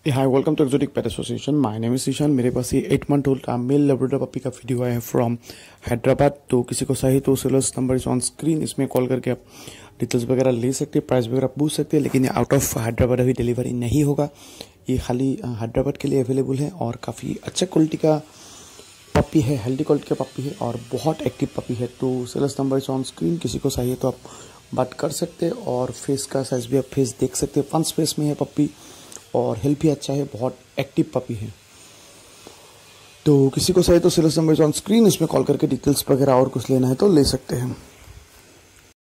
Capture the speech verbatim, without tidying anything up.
Hi welcome to exotic pet association. My name is Ishaan. मेरे पास ये eight month old male Labrador puppy का video आया है फ्रॉम हैदराबाद। तो किसी को चाहिए तो seller's number is on screen, इसमें कॉल करके आप डिटेल्स वगैरह ले सकते हैं, प्राइस वगैरह पूछ सकते हैं। लेकिन ये आउट ऑफ हैदराबाद अभी डिलीवरी नहीं होगा, ये खाली हैदराबाद के लिए अवेलेबल है। और काफ़ी अच्छा क्वालिटी का पपी है, हेल्दी क्वालिटी का पपी है और बहुत एक्टिव पपी है। तो seller's number is on screen, किसी को चाहिए तो आप बात कर सकते हैं। और फेस का साइज भी आप फेस देख सकते हैं, फंस फेस में है पपी और हेल्थ भी अच्छा है, बहुत एक्टिव पपी है। तो किसी को चाहिए तो सेल्स नंबर ऑन स्क्रीन, इसमें कॉल करके डिटेल्स वगैरह और कुछ लेना है तो ले सकते हैं।